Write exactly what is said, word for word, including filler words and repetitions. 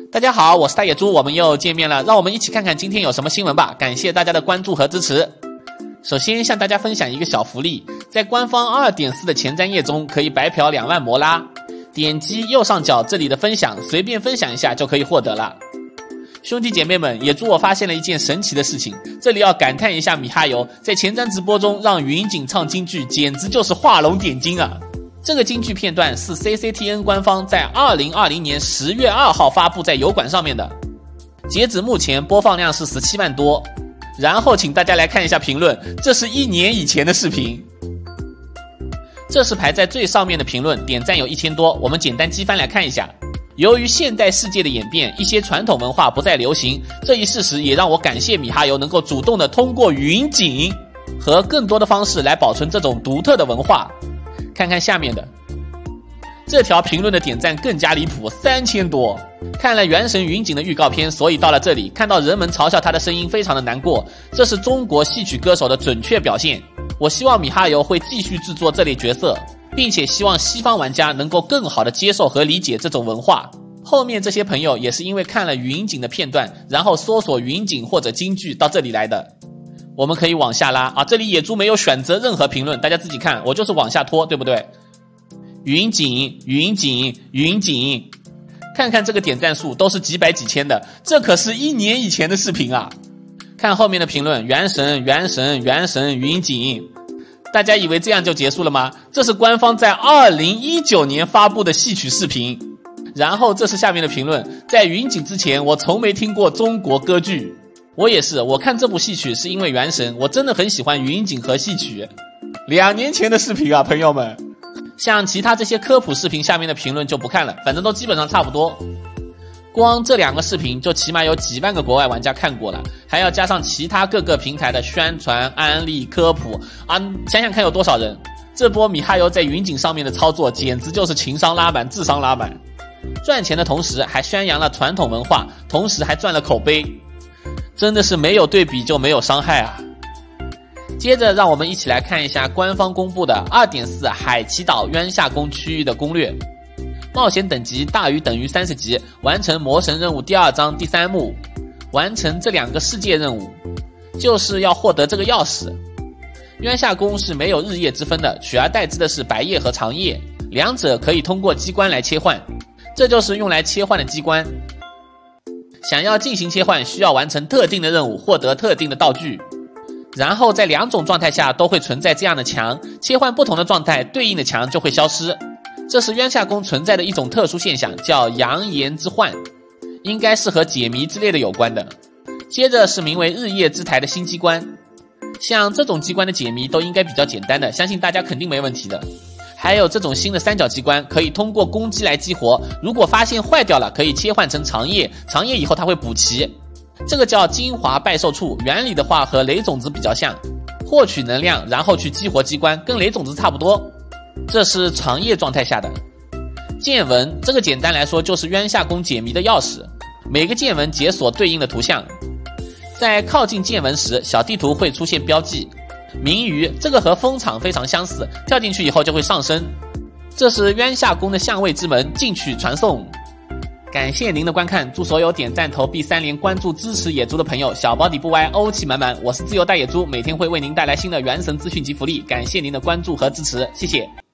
大家好，我是大野猪，我们又见面了，让我们一起看看今天有什么新闻吧。感谢大家的关注和支持。首先向大家分享一个小福利，在官方 二点四 的前瞻页中可以白嫖两万摩拉，点击右上角这里的分享，随便分享一下就可以获得了。兄弟姐妹们，也祝我发现了一件神奇的事情，这里要感叹一下米哈游在前瞻直播中让云锦唱京剧，简直就是画龙点睛啊。这个京剧片段是 C C T N 官方在二零二零年十月二号发布在油管上面的，截止目前播放量是十七万多。然后请大家来看一下评论，这是一年以前的视频。这是排在最上面的评论，点赞有一千多，我们简单击翻来看一下。由于现代世界的演变，一些传统文化不再流行，这一事实也让我感谢米哈游能够主动的通过云锦和更多的方式来保存这种独特的文化。看看下面的这条评论的点赞更加离谱，三千多。看了原神云锦的预告片，所以到了这里看到人们嘲笑他的声音非常的难过，这是中国戏曲歌手的准确表现。我希望米哈游会继续制作这类角色，并且希望西方玩家能够更好的接受和理解这种文化。后面这些朋友也是因为看了云锦的片段，然后搜索云锦或者京剧到这里来的。我们可以往下拉啊，这里野猪没有选择任何评论，大家自己看，我就是往下拖，对不对？云锦云锦云锦，看看这个点赞数都是几百几千的，这可是一年以前的视频啊。看后面的评论，原神原神原神云锦，大家以为这样就结束了吗？这是官方在二零一九年发布的戏曲视频。然后这是下面的评论，在云锦之前我从没听过中国歌剧。我也是，我看这部戏曲是因为原神，我真的很喜欢云锦和戏曲。两年前的视频啊，朋友们。像其他这些科普视频下面的评论就不看了，反正都基本上差不多。光这两个视频就起码有几万个国外玩家看过了，还要加上其他各个平台的宣传、安利、科普啊，想想看有多少人。这波米哈游在云锦上面的操作简直就是情商拉满、智商拉满，赚钱的同时还宣扬了传统文化，同时还赚了口碑，真的是没有对比就没有伤害啊。接着让我们一起来看一下官方公布的 二点四 海祈岛渊下宫区域的攻略。冒险等级大于等于三十级，完成魔神任务第二章第三幕，完成这两个世界任务就是要获得这个钥匙。渊下宫是没有日夜之分的，取而代之的是白夜和长夜，两者可以通过机关来切换，这就是用来切换的机关。想要进行切换，需要完成特定的任务，获得特定的道具，然后在两种状态下都会存在这样的墙，切换不同的状态，对应的墙就会消失。这是渊下宫存在的一种特殊现象，叫阳炎之幻，应该是和解谜之类的有关的。接着是名为日夜之台的新机关，像这种机关的解谜都应该比较简单的，相信大家肯定没问题的。还有这种新的三角机关，可以通过攻击来激活，如果发现坏掉了，可以切换成长夜，长夜以后它会补齐，这个叫精华拜寿处，原理的话和雷种子比较像，获取能量然后去激活机关，跟雷种子差不多。这是长夜状态下的见闻，这个简单来说就是渊下宫解谜的钥匙，每个见闻解锁对应的图像，在靠近见闻时小地图会出现标记。明鱼，这个和风场非常相似，跳进去以后就会上升。这是渊下宫的相位之门，进去传送。感谢您的观看，祝所有点赞投币三连关注支持野猪的朋友小保底不歪，欧气满满。我是自由大野猪，每天会为您带来新的原神资讯及福利，感谢您的关注和支持，谢谢。